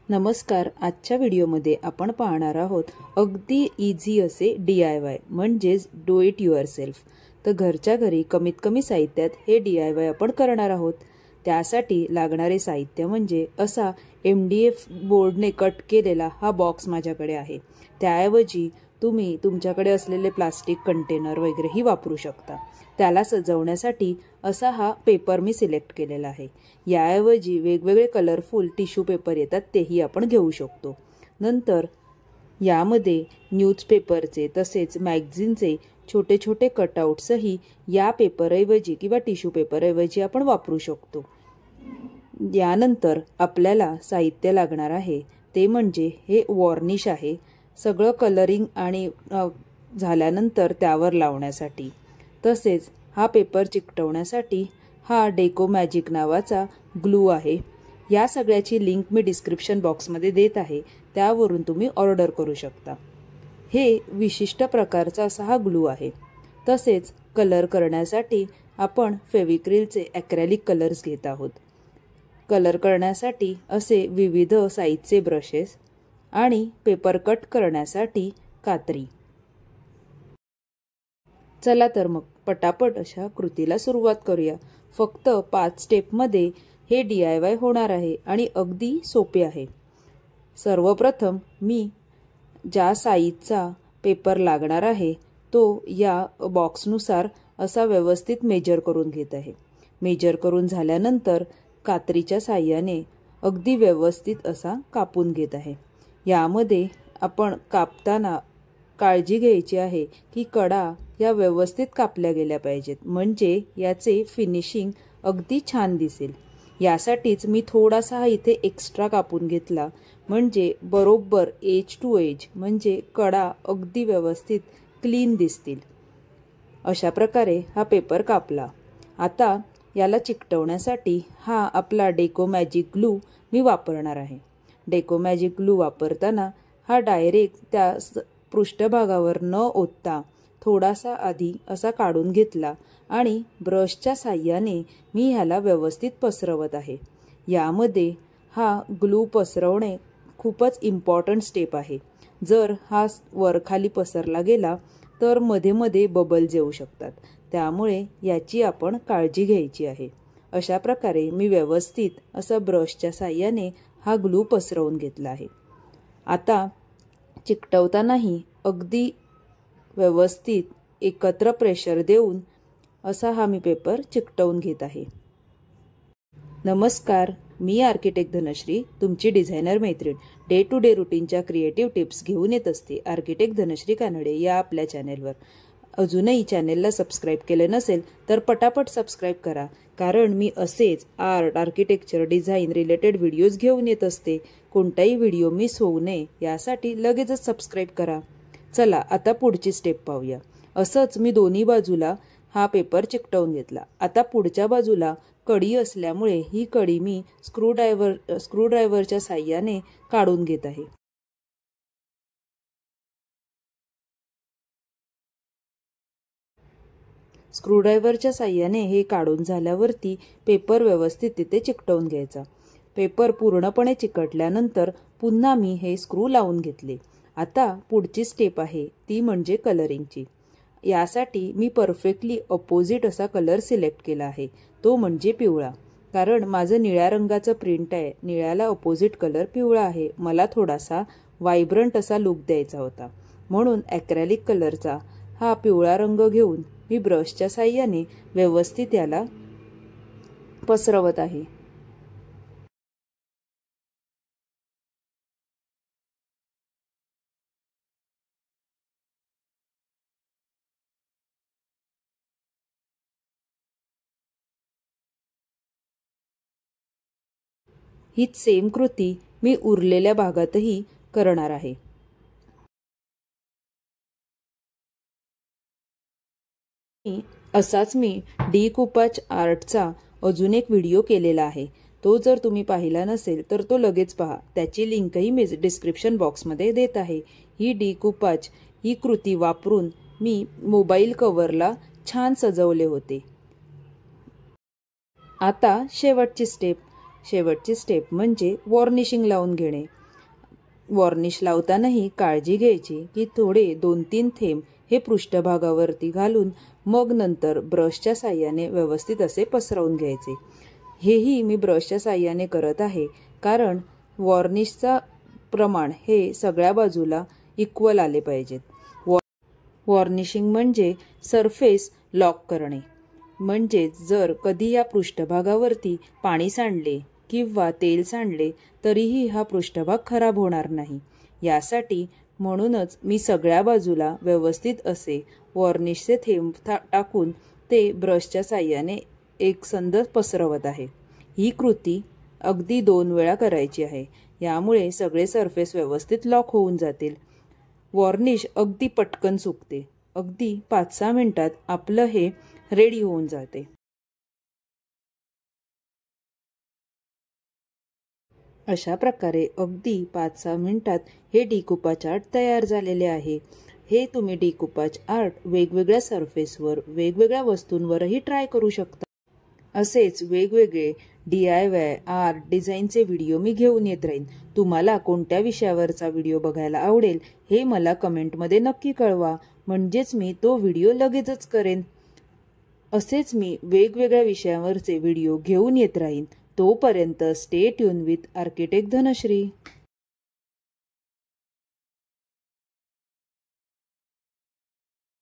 नमस्कार. आजच्या व्हिडिओमध्ये आपण पाहणार आहोत अगदी इझी असे DIY म्हणजेच डू इट युअरसेल्फ. तर घरच्या घरी कमीत कमी साहित्यात हे DIY आपण करणार आहोत. त्यासाठी लागणारे साहित्य म्हणजे असा MDF बोर्डने कट केलेला हा बॉक्स माझ्याकडे आहे. त्याऐवजी तुम्ही तुमच्याकडे असलेले प्लास्टिक कंटेनर वगैरेही वापरू शकता. त्याला सजवण्यासाठी असा हा पेपर मी सिलेक्ट केलेला आहे. याऐवजी वेगवेगळे कलरफुल टिश्यू पेपर येतात तेही आपण घेऊ शकतो. नंतर यामध्ये न्यूजपेपरचे तसेच मॅगझिनचे छोटे छोटे कटआउट्सही या पेपरऐवजी किंवा टिश्यू पेपरऐवजी आपण वापरू शकतो. यानंतर आपल्याला साहित्य लागणार आहे ते म्हणजे हे वॉर्निश आहे. सगळं कलरिंग आणि झाल्यानंतर त्यावर लावण्यासाठी. तसेच हा पेपर चिकटवण्यासाठी हा डेको मॅजिक नावाचा ग्लू आहे. या सगळ्याची लिंक मी डिस्क्रिप्शन बॉक्समध्ये देत आहे, त्यावरून तुम्ही ऑर्डर करू शकता. हे विशिष्ट प्रकारचा असा हा ग्लू आहे. तसेच कलर करण्यासाठी आपण फेविक्रिलचे ॲक्रेलिक कलर्स घेत आहोत. कलर करण्यासाठी असे विविध साईजचे ब्रशेस आणि पेपर कट करण्यासाठी कात्री. चला तर मग पटापट अशा कृतीला सुरुवात करूया. फक्त 5 स्टेपमध्ये हे DIY होणार आहे आणि अगदी सोपे आहे. सर्वप्रथम मी ज्या साईजचा पेपर लागणार आहे तो या बॉक्सनुसार असा व्यवस्थित मेजर करून घेत आहे. मेजर करून झाल्यानंतर कात्रीच्या साहाय्याने अगदी व्यवस्थित असा कापून घेत आहे. यामध्ये आपण कापताना काळजी घ्यायची आहे की कडा या व्यवस्थित कापल्या गेल्या पाहिजेत, म्हणजे याचे फिनिशिंग अगदी छान दिसेल. यासाठीच मी थोडासा इथे एक्स्ट्रा कापून घेतला, म्हणजे बरोबर एज टू एज, म्हणजे कडा अगदी व्यवस्थित क्लीन दिसतील. अशा प्रकारे हा पेपर कापला. आता याला चिकटवण्यासाठी हा आपला डेको मॅजिक ग्लू मी वापरणार आहे. डेको मॅजिक ग्लू वापरताना हा डायरेक्ट त्या पृष्ठभागावर न ओतता थोडासा आधी असा काढून घेतला आणि ब्रशच्या साहाय्याने मी ह्याला व्यवस्थित पसरवत आहे. यामध्ये हा ग्लू पसरवणे खूपच इम्पॉर्टंट स्टेप आहे. जर हा वरखाली पसरला गेला तर मध्ये मध्ये बबल्स येऊ शकतात, त्यामुळे याची आपण काळजी घ्यायची आहे. अशा प्रकारे मी व्यवस्थित असं ब्रशच्या साहाय्याने हा ग्लू पसरवून घेतला आहे. आता चिकटवतानाही अगदी व्यवस्थित एकत्र प्रेशर देऊन असा हा मी पेपर चिकटवून घेत आहे. नमस्कार, मी आर्किटेक्ट धनश्री, तुमची डिझायनर मैत्रीण. डे टू डे रुटीनच्या क्रिएटिव्ह टिप्स घेऊन येत असते आर्किटेक्ट धनश्री कानडे या आपल्या चॅनेलवर. अजूनही चॅनेलला सबस्क्राईब केले नसेल तर पटापट सबस्क्राईब करा, कारण मी असेच art, architecture, design related videos घेऊन येत असते. कोणताही व्हिडिओ मिस होऊ नये यासाठी लगेचच सबस्क्राईब करा. चला आता पुढची स्टेप पाहूया. असंच मी दोन्ही बाजूला हा पेपर चिकटवून घेतला. आता पुढच्या बाजूला कडी असल्यामुळे ही कडी मी स्क्रूड्रायव्हरच्या साहाय्याने काढून घेत आहे. स्क्रूड्रायव्हरच्या साहाय्याने हे काढून झाल्यावरती पेपर व्यवस्थित तिथे चिकटवून घ्यायचा. पेपर पूर्णपणे चिकटल्यानंतर पुन्हा मी हे स्क्रू लावून घेतले. आता पुढची स्टेप आहे ती म्हणजे कलरिंगची. यासाठी मी परफेक्टली अपोजिट असा कलर सिलेक्ट केला आहे, तो म्हणजे पिवळा. कारण माझं निळ्या रंगाचं प्रिंट आहे, निळ्याला अपोजिट कलर पिवळा आहे. मला थोडासा व्हायब्रंट असा लुक द्यायचा होता, म्हणून ॲक्रेलिक कलरचा हा पिवळा रंग घेऊन मी ब्रशच्या साहाय्याने व्यवस्थित याला पसरवत आहे. हीच सेम कृती मी उरलेल्या भागातही करणार आहे. असाच मी डिकूपाच आर्टचा अजून एक व्हिडिओ केलेला आहे. तो जर तुम्ही पाहिला नसेल तर तो लगेच पहा. त्याची लिंकही मी डिस्क्रिप्शन बॉक्समध्ये देत आहे. ही डिकूपाच ही कृती वापरून मी मोबाईल कव्हरला छान सजवले होते. आता शेवटची स्टेप म्हणजे वॉर्निशिंग लावून घेणे. वॉर्निश लावतानाही काळजी घ्यायची की थोडे 2-3 थेंब हे पृष्ठभागावरती घालून मग नंतर ब्रशच्या साह्याने व्यवस्थित असे पसरवून घ्यायचे. हेही मी ब्रशच्या साह्याने करत आहे कारण वॉर्निशचा प्रमाण हे सगळ्या बाजूला इक्वल आले पाहिजेत. वॉर्निशिंग म्हणजे सरफेस लॉक करणे. म्हणजेच जर कधी या पृष्ठभागावरती पाणी सांडले किंवा तेल सांडले तरीही हा पृष्ठभाग खराब होणार नाही. यासाठी म्हणूनच मी सगळ्या बाजूला व्यवस्थित असे वॉर्निशचे थेंब टाकून ते ब्रशच्या साह्याने एकसंध पसरवत आहे. ही कृती अगदी 2 वेळा करायची आहे. यामुळे सगळे सरफेस व्यवस्थित लॉक होऊन जातील. वॉर्निश अगदी पटकन सुकते. अगदी 5-6 मिनिटात आपलं हे रेडी होऊन जाते. अशा प्रकारे अगदी 5-6 मिनिटात हे डिकूपाच आर्ट तयार झालेले आहे. हे तुम्ही डिकूपाच आर्ट वेगवेगळ्या सरफेसवर वेगवेगळ्या वस्तूंवरही ट्राय करू शकता. असेच वेगवेगळे DIY आर्ट डिझाईनचे व्हिडिओ मी घेऊन येत राहीन. तुम्हाला कोणत्या विषयावरचा व्हिडिओ बघायला आवडेल हे मला कमेंटमध्ये नक्की कळवा. म्हणजेच मी तो व्हिडिओ लगेचच करेन. असेच मी वेगवेगळ्या विषयावरचे व्हिडिओ घेऊन येत राहीन. तोपर्यंत stay tune with architect Dhanashree.